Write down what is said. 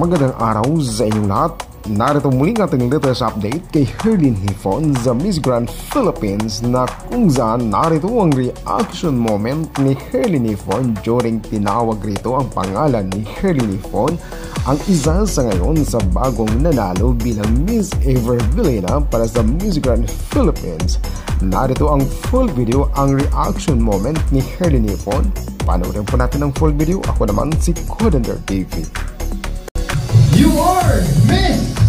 Magandang araw sa inyong lahat. Narito muli ang ating latest update kay Herlene hipon sa Miss Grand Philippines na kung saan narito ang reaction moment ni Herlene hipon during tinawag rito ang pangalan ni Herlene hipon, ang isa sa ngayon sa bagong nanalo bilang Miss Evervilena para sa Miss Grand Philippines. Narito ang full video, ang reaction moment ni Herlene hipon. Panoorin po natin ang full video. Ako naman si Codender TV. You are Miss